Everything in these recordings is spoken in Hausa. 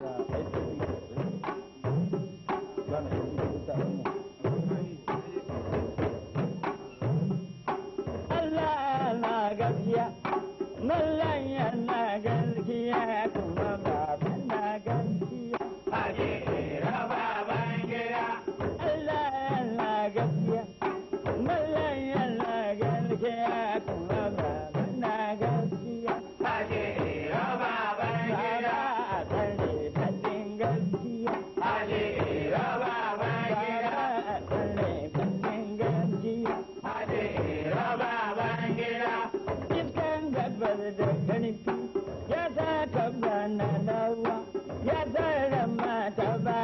Allah na gaskiya, mallan yana gaskiya kuma baban na gaskiya. Haje baban gida. Allah yana gaskiya, mallan yana gaskiya kuma baban na gaskiya. Haje baban gida. Baba a tsare kacin gaskiya. Haje baban gida. Baba a tsare kacin gaskiya. Haje baban gida. Iskan gabar da karfi ya saka bana dawa ya tsara mata ba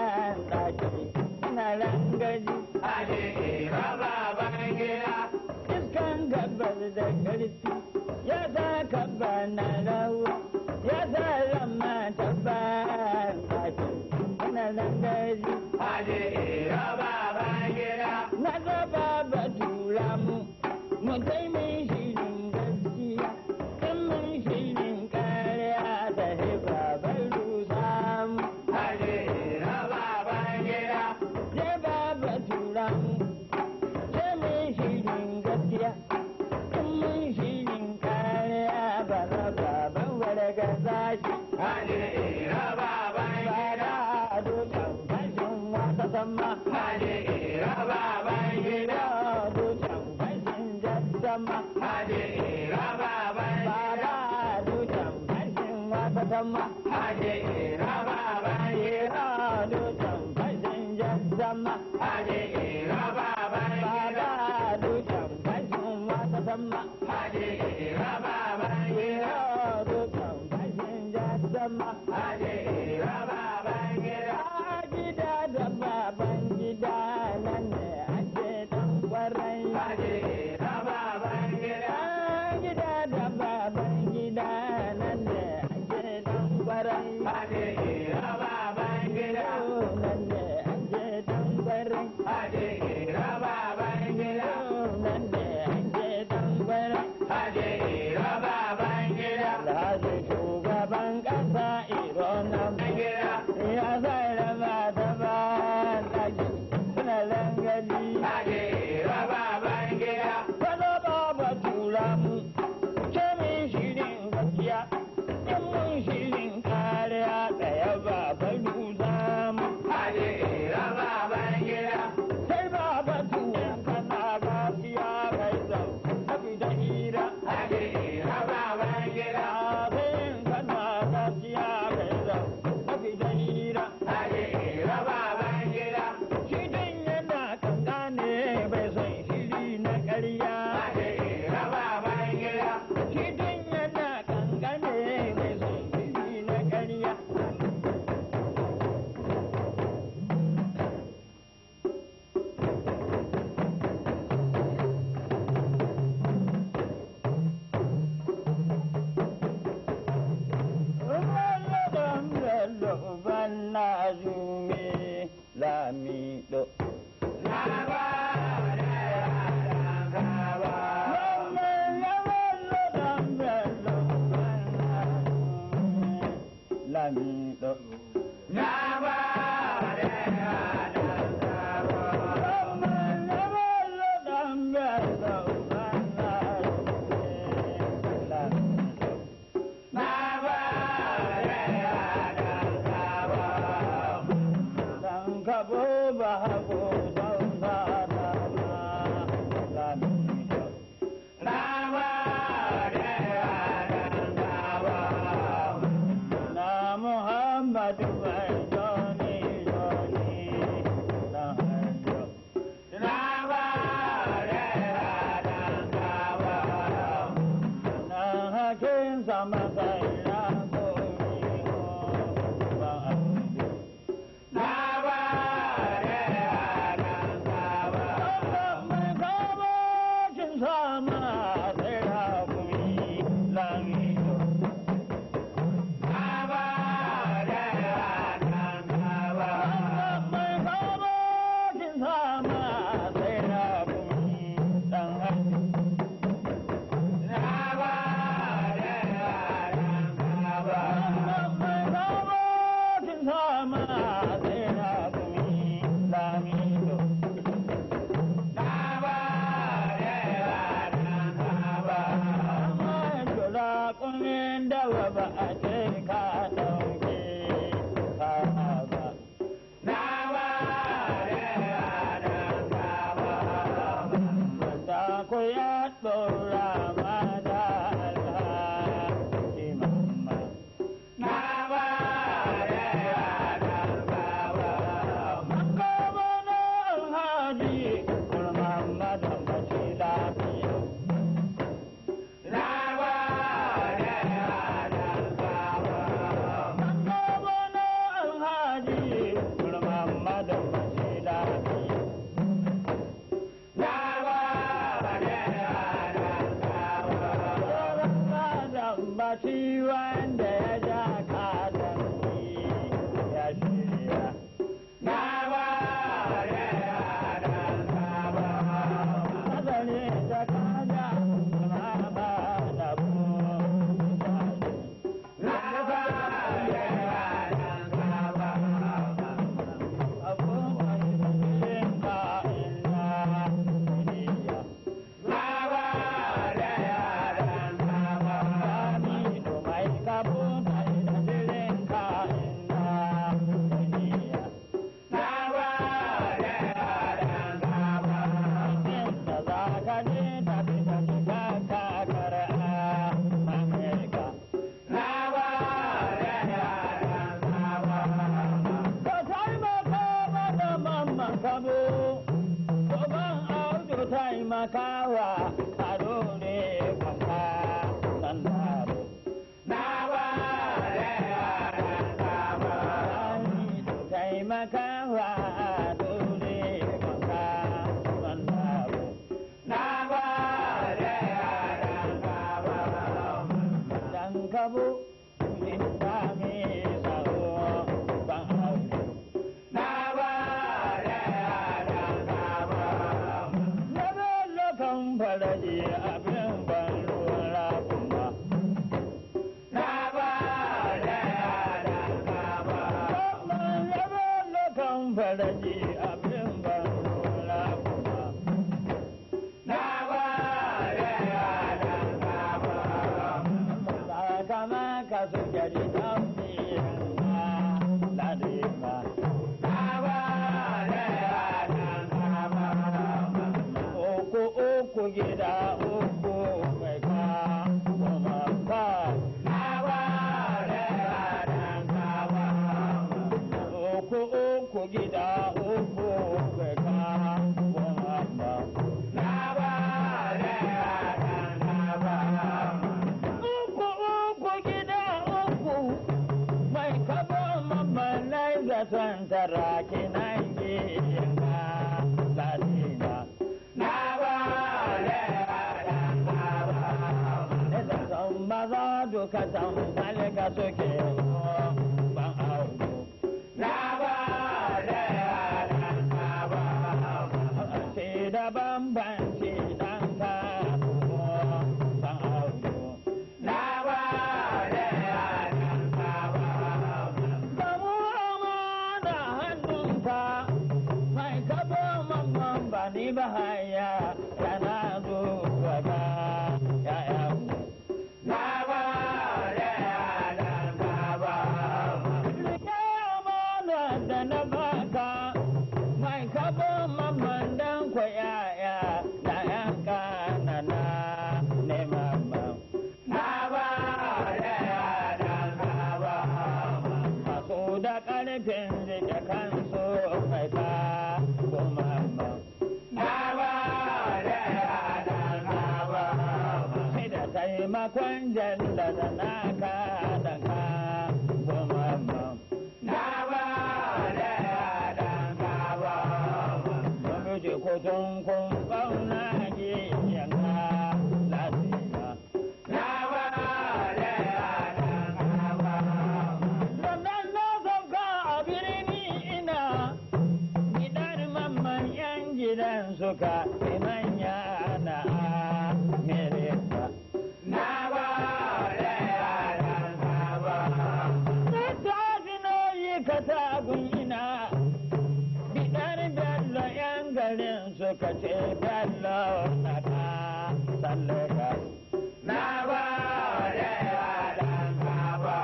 ɗaki na rangaji. Haje baban gida. Iskan gabar da karfi ya saka bana dawa ya tsara mata ba ɗaki na rangaji. Haje baban gida. Na gaba ba tura mu kai mai shirin gaskiya in mun shirin kariya da hiba bai rusa mu. Haje baban gida. Je baba tura mu je mai shirin gaskiya in mun shirin kariya ba na baban warga zashi. Haje baban gida. Bada dutsen fashin wata sama. Haje baban gida. Bada dutsen fashin jassama. Haje baban gida. Bada dutsen fashin wata sama. Haje baban gida. Bada dutsen fashin jassama. Haje baban gida. Bada dutsen fashin wata sama. Haje baban gida. Bada dutsen fashin jassama. Haje baban gida. A gida da baban gida nan ne ake dan kwarai. Haje baban gida. A gida da baban gida nan ne ake dan kwarai. Haje baban gida. Nan ne ake dan kwarai. Haje baban gida. Nan ne ake dan kwarai. Haje baban gida. Alhaji shugaban kasa Ironan Gida. ya zara mata ba ɗaki suna langali. Haje baban gida. Wani baba tura mu ce min shirin gaskiya in mun shirin kariya ɗaya baba duza mu. Haje baban gida. Sai baba tura kana gaskiya kai zau tafi da hira. Haje baban gida. Abin kana gaskiya kai zau tafi da hira. Haje baban gida. Shi din yana kankane bai son shiri na ƙarya. Haje baban gida. Shi din yana kankane bai son shiri na ƙarya. Ramadan bello ban na zume lamido. Na ba da yaran gaba. Ramadan bello ban na zume lamido. Na ba da yaran gaba. Ramadan bello ban na zume lamido. Na ba da yaran gaba. Dan kabo ba hago don zata ma lamido. Na ba da yaran gaba. Na Muhammadu bai joni joni na hanyo. Na ba da yaran gaba. Na hakin sama kai na komi ho ba hanyo. Na ba da yaran gaba. Mai kama kin sama sai hakuri lamido. Na ba da yaran makawa ado ne kwanka sandaro. na ba da yaran gaba Taimakawa ado ne kwanka sandaro. na ba da yaran gaba Dan kabo yin sami tsaro ban audu. na ba da yaran gaba Na lokan faraji abin ban lura kuma. na ba da yaran gaba Lokan faraji abin ban lura kuma. na ba da yaran gaba Kama ka su gari kan biyanka ladima. na ba da yaran gaba Uku gida uku mai ka kuma ka. na ba da yaran gaba Uku gida uku mai ka kuma ka. na ba da yaran gaba Uku gida uku mai kabo mamanai da son tara kinan giyanka ladina. na ba da yaran gaba Da son maza duka tamfal ga suke ban audu. na ba da yaran gaba Ce da bambanci dan ka ban audu. na ba da yaran gaba Samu amana hannunka mai kabo mamman ba ni ba haya yana zuwa ga ‘ya'yanmu. na ba da yaran gaba Rike amana da na baka mai kabo mamman dan kwa ‘ya'ya da ‘yan kanana ne mamman. na ba da yaran gaba Masu da ƙarfin rike kansu mai ka mamman. na ba da yaran gaba Sai da taimakon jalla da naka da ka mamman. na ba da yaran gaba Namiji kutun kun ƙauna giyanka lafiya. na ba da yaran gaba Sannan na sauka a birni ina gidan mamman yan gidan suka fi manya na Amerika. na ba da yaran gaba Na tafi na yi katagun ina bidar bello yan garin suka ce bello na ka tsallaka. na ba da yaran gaba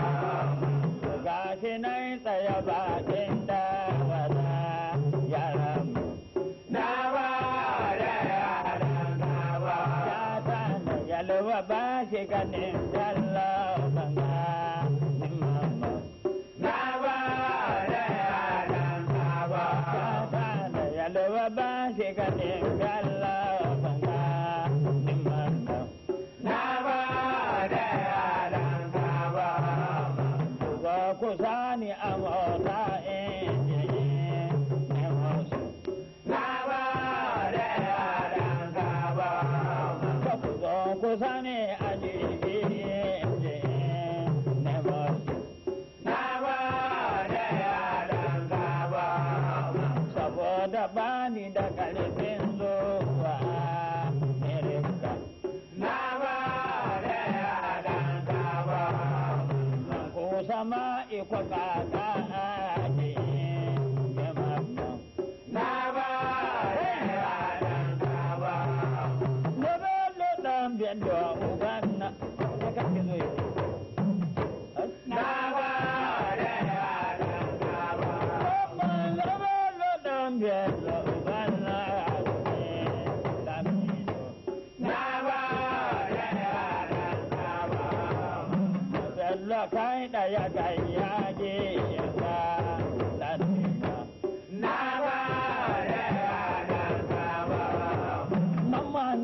Gashi na yi tsaye bakin da wada yaran mu. na ba da yaran gaba Ya tana yalwa ba shi ganin bello banga limama. na ba da yaran gaba Ya tana yalwa ba shi ganin bello banga limama. na ba da yaran gaba Ba ku sani a mota ne wasu. na ba da yaran gaba Ba ku zo ku sani a jirgi ne wasu. na ba da yaran gaba Saboda bani da ƙarfin zuwa Amerika. na ba da yaran gaba Ku sama iko kaka ake mamman. na ba da yaran gaba Na bello ɗan bello uban na da kake zo yi. na ba da yaran gaba Na bello ɗan bello uban na Lamido. na ba da yaran gaba Bello kai ɗaya gayya ge yanka Lamido. na ba da yaran gaba Mamman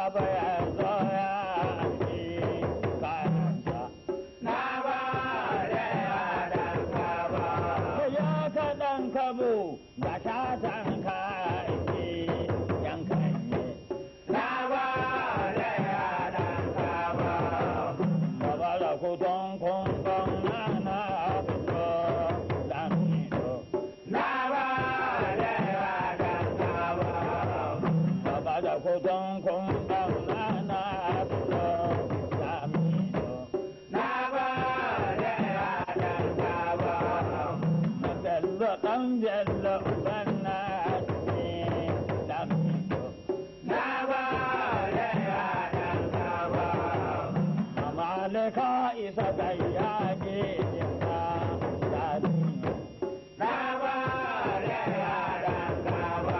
baba ya zo ya ake kayansa. Na gode wa dan kabo. Ya ka ɗan kabo ga shatan ka ake yankanye. Na gode wa dan kabo. Baba da kudin kungon na fito lamido. Na gode wa dan kabo. Baba da kudin kungon na fito lamido. Na gode wa dan kabo. Bello ɗan bello uban na ne lamido. Na gode wa dan kabo. Amalika isa da yaƙi na lamido. Na gode wa dan kabo.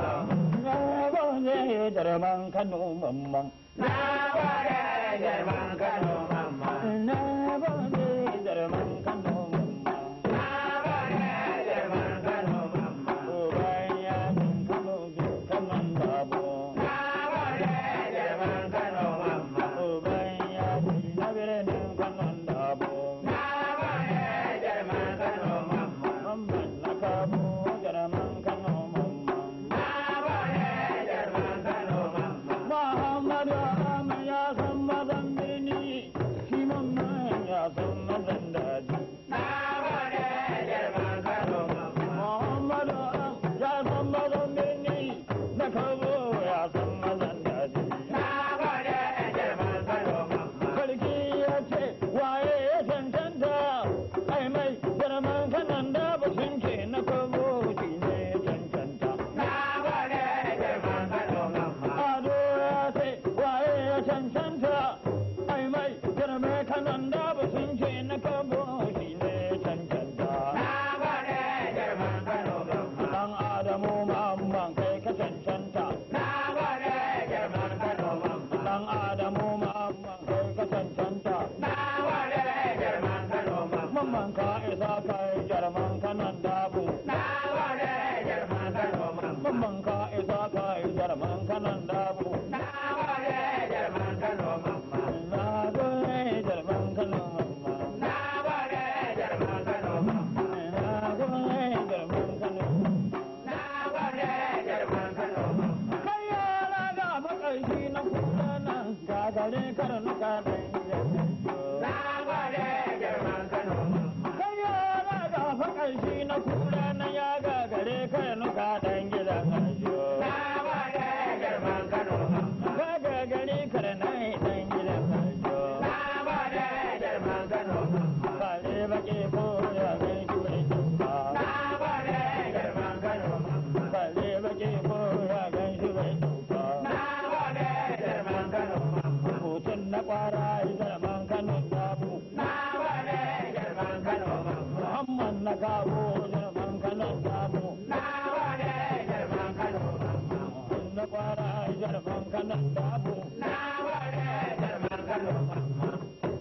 Na gode jarman Kano mamman. Na gode jarman Kano mamman. Na gode jarman Kano mamman. Na gode jarman Kano mamman. Uban yakin Kano kanan dabo. Na gode jarman Kano mamman. Uban yaki na birnin kanan dabo. Na gode jarman Kano mamman. Mamman na kabo jarman Kano mamman. Na gode jarman Kano mamman. Muhammadu Ahmad ya san mazan birni, shi mamman ya san mazan daji. Na gode jarman Kano mamman. Muhammadu Ahmad ya san mazan birni, na kabo ya san mazan daji. Na gode jarman Kano mamman. Sarki ya ce waye ya cancanta, ai mai jarman kanan da ba sun ce na kabo shi ne cancanta. Na gode jarman Kano mamman. Ado ya ce waye ya cancanta, ai mai jarman kanan da ba sun ce na kabo shi ne cancanta. Na gode jarman Kano mamman. Dan Adamu Muhammad kai ka cancanta. Na gode jarman Kano mamman. Dan Adamu Muhammad kai ka cancanta. Na gode jarman Kano mamman. Mamman ka isa kai jarman kanan dabu. Na gode jarman Kano mamman. Mamman ka isa kai jarman kanan dabu. Na gode jarman Kano mamman. Na gode jarman Kano mamman. Na gode jarman Kano mamman. Na gode jarman Kano mamman. Na gode jarman Kano mamman. Kai yara ga makarshi na kuɗa nan gagare karnuka ɗan yanzu. Na gode jarman Kano mamman. Kai yara ga makarshi na kuɗa nan ya gagare karnuka ɗan gidan ajo. Na gode jarman Kano mamman. Ka gagare karnai ɗan gidan ajo. Na gode jarman Kano mamman. Kare baƙi ko ya gan shi bai tuka. Na gode jarman Kano mamman. Kare baƙi ko ya gan shi bai tuka. Na gode jarman Kano mamman. Mutum na ƙwara jarman Kano dabu. Na gode jarman Kano mamman. Muhammad na kawo jarman Kano dabu. Na gode jarman Kano mamman. Na ƙwara jarman Kano dabu. Na gode jarman Kano mamman.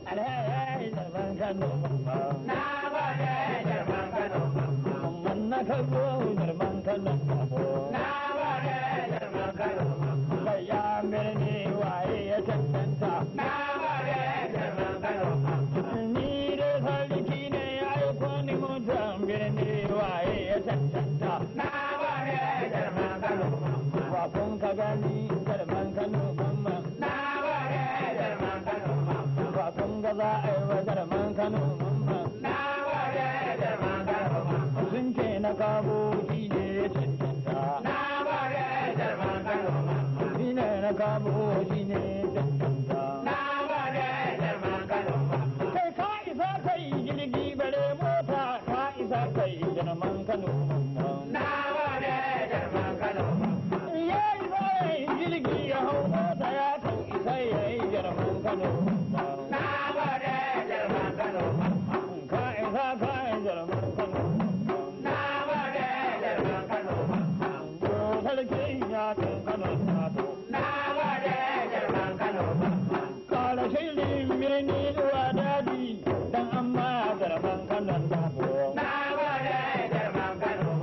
Alheri jarman Kano mamman. Na gode jarman Kano mamman. Mamman na kawo jarman Kano dabu. Na gode jarman Kano mamman. Kai ya birni waye ya cancanta. Na gode jarman Kano mamman. Ni da sarki ne ya aiko ni mutum birni waye ya cancanta. Na gode jarman Kano mamman. Ba kun ka gani jarman Kano mamman. Na gode jarman Kano mamman. Ba kun ga za a yi wa jarman Kano mamman. Na gode jarman Kano mamman. Sun ce na kabo shi ne ya cancanta. Na gode jarman Kano mamman. Shi ne na kabo shi ne ya cancanta. Na gode jarman Kano mamman. Kai ka isa kai jirgi bare mota ka isa kai jarman Kano mamman. Na gode jarman Kano mamman. Ya isa jirgi ya hau mota ya kan isa ya yi jarman Kano mamman. Na gode jarman Kano mamman. Ka isa kai jarman Kano mamman. Na gode jarman Kano mamman. Sarki ya kan Kano sabo. Na gode jarman Kano mamman. Kara shirin birni zuwa daji dan amma jarman Kano sabo. Na gode jarman Kano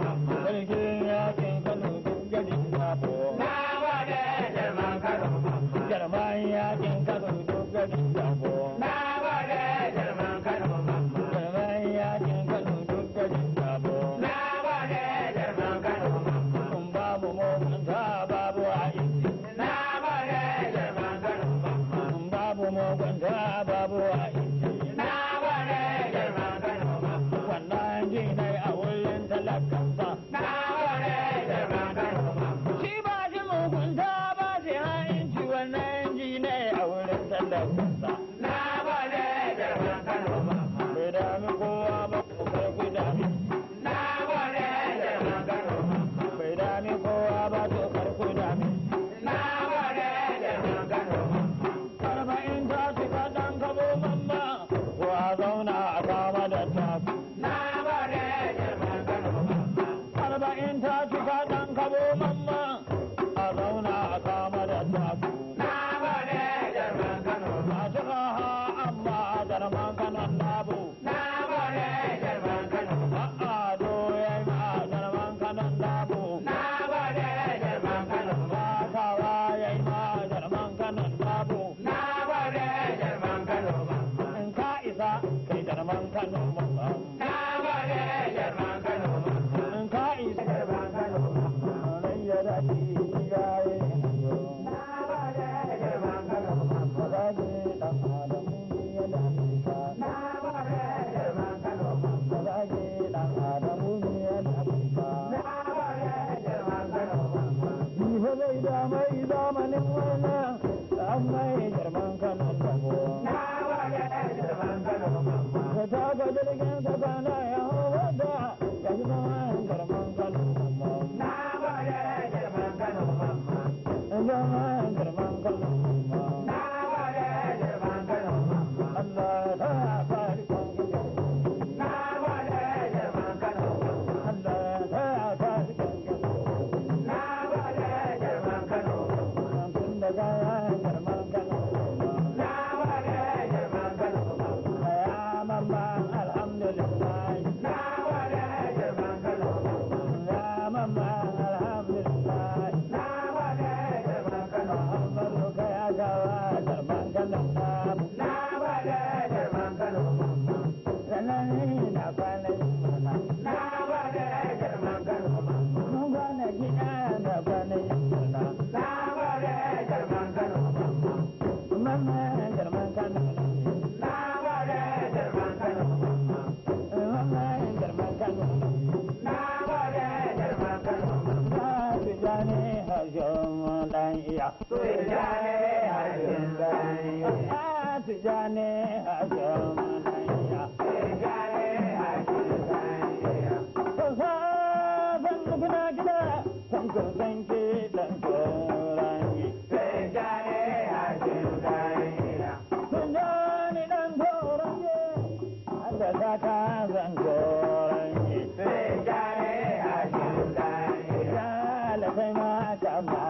zan iya. Tijjani Hashim zan iya. Tijjani Hashim zan iya. Tijjani Hashim zan iya. Kusa zan kuna gida, san ko san ki dan turanci. Tijjani Hashim zan iya. Tijjani dan turanci, da saka zan turanci. Tijjani Hashim zan iya. Lalafai ma kama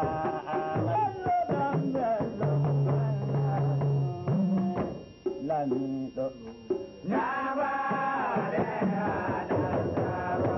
Lamido. Na ba da yanar sabo.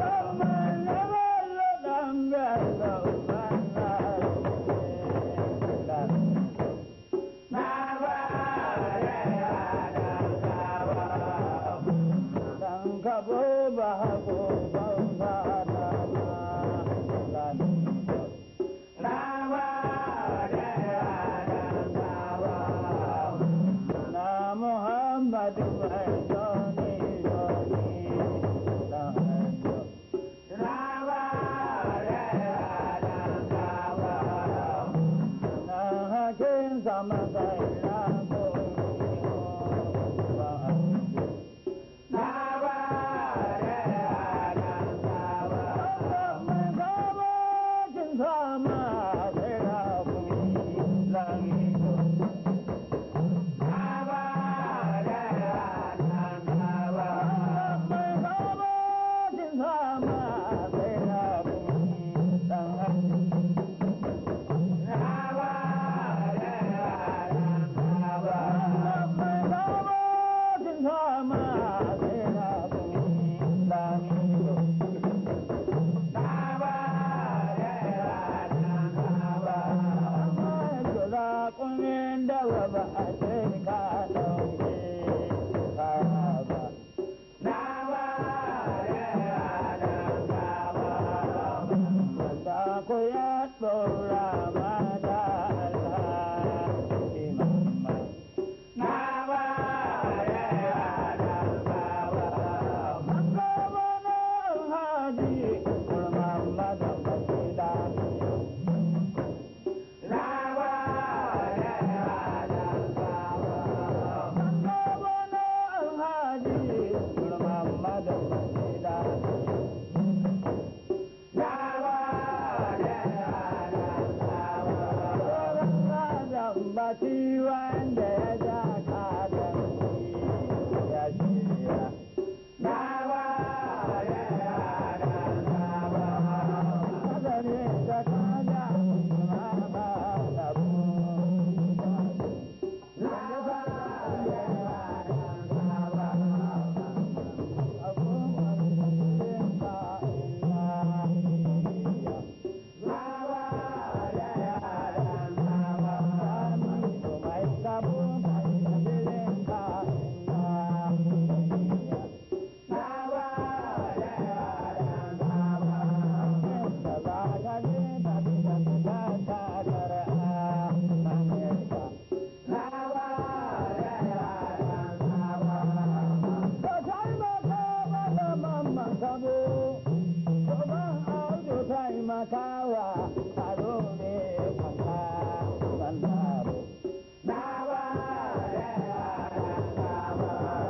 Na ba da yanar sabo. Dan kabo ba hago ban fata ma Lamido. Na ba da yanar sabo. Na Muhammadu mai joni joni Lamido. Na ba da yanar sabo. Na hakin sama sai na koyi ba Lamido. Na ba da yanar sabo. Mai gabatin sama sai na koyi Lamido. Na ba da yanar sabo. Mai gabatin sama sai na koyi dan hannu. Na ba da yanar sabo. Mai gabatin sama sai na koyi Lamido. Na ba da yanar sabo. Jura kunin da ba a ce ka ɗauke kaya ba. Na ba da yanar sabo. Da ku ya ɗora mata alhaji mamma. Na ba da yanar sabo. Gabana alhaji mamma da masila. Na ba da yanar sabo. Gabana alhaji mamma da masila. Na ba da yanar sabo. Bati wanda ya ja kadanci ya shirya. Na ba da yanar sabo. Kadare da kada ma ba da bu. Na ba da yanar sabo. Abu yin ba ina iya. Na ba da yanar sabo. Mai sabu mai yin ba ina iya. Na ba da yanar sabo. Da ba ka je da da ta tare a Amerika. Na ba da yanar sabo. Ka taimaka mana mamman sabo, gaban audu taimakawa ado ne kanka sandaro. Na ba da yanar sabo.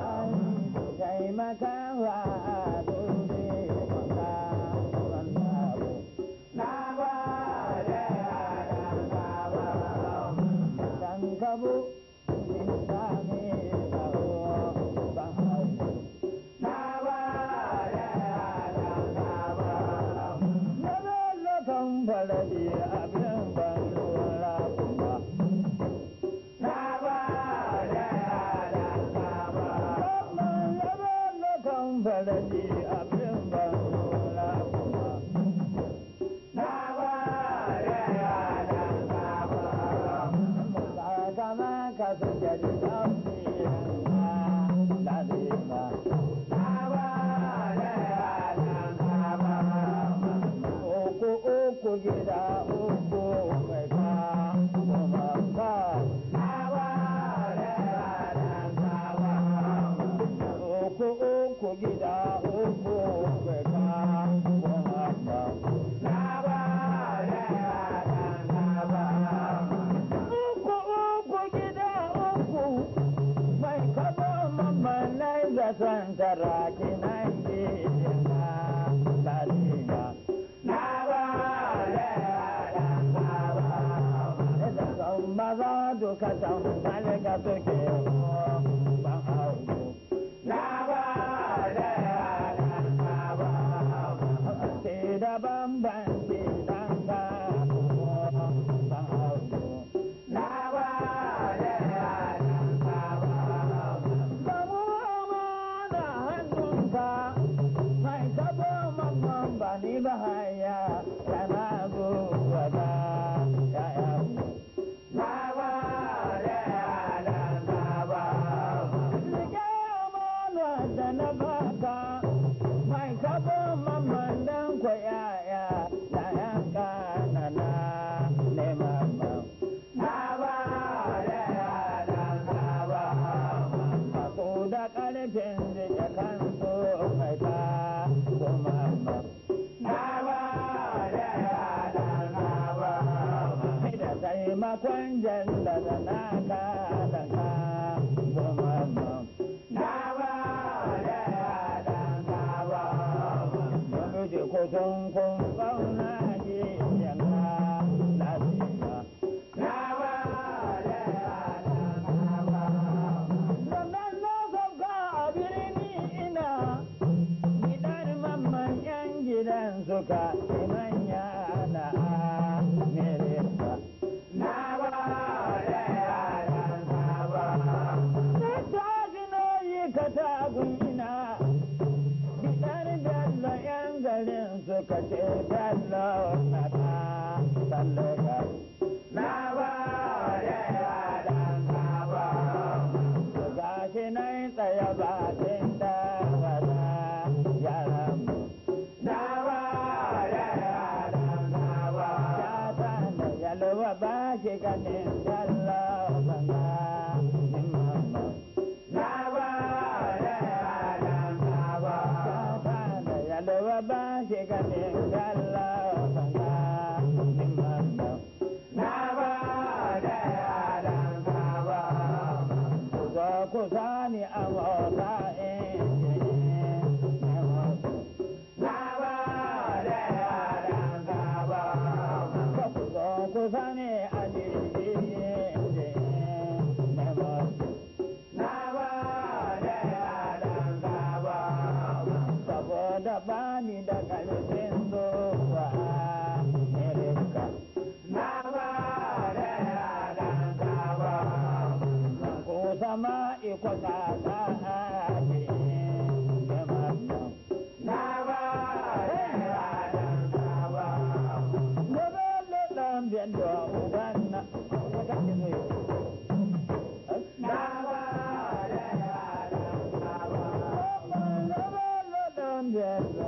Taimakawa ado ne kanka sandaro. Na ba da yanar sabo. Dan kabo, in sami tsaro ban hausa. Na ba da yanar sabo. Na bello kan falaji abin ban lura kuma. Na ba da yanar sabo. Wannan ya bello kan falaji abin ban lura kuma. Na ba da yanar sabo. Kama ka su jadi ɗaukiyan na lalima. Na ba da yanar sabo. Uku uku gida uku tara kinan jina lafiya. Na ba da dan baba. Da kan maza duka tamfal ga suke ban auku. Na ba da dan baba. Ke da bambanci dan ga ban auku. Na ba da dan baba. Babu amana hannunka mai tabo mamman ba ni ba haya kana zuwa da ya'yanmu. Na ba da dan baba. Rike amana da na baka mai tabo mamman dan ko ya'ya ya'yanka na ne mamman. Na ba da dan baba. Masu da ƙarfin rike kansu mai ta ko mamman. Na ba da dan baba. Da taimakon jalla da naka da ka ko mamman. Na ba da dan baba. Namiji ko sun kun ƙauna ji yanka lafiya. Na ba da dan baba. Sannan na sauka a birni ina gidan mamman yan gidan suka manya na Amerika. Na ba da dan baba. Tattafi na yi katagun ina gidan bello yan garin suka ce bello na tallaka. Na ba da dan baba. Gashi na yi tsaye bakin da wata yaran mu. Na ba da dan baba. Ya ta da yalwa ba ki ganin bello banga min mamma. Na ba da dan baba. Ya ta da yalwa ba ki ganin bello banga min mamma. Na ba da dan baba. Zo ku sani a mota na wasu. Na ba da dan baba. Ka ku zo ku sani a jirgi na wasu. Na ba da dan baba. Saboda bani da ƙarfin zuwa Amerika. Na ba da dan baba. Ko sama iko tsada ake jama'a. Na ba da dan baba. Gobe ɗan biyan da uban na wata ke zai. Na ba da dan baba. Gobe ɗan biyan da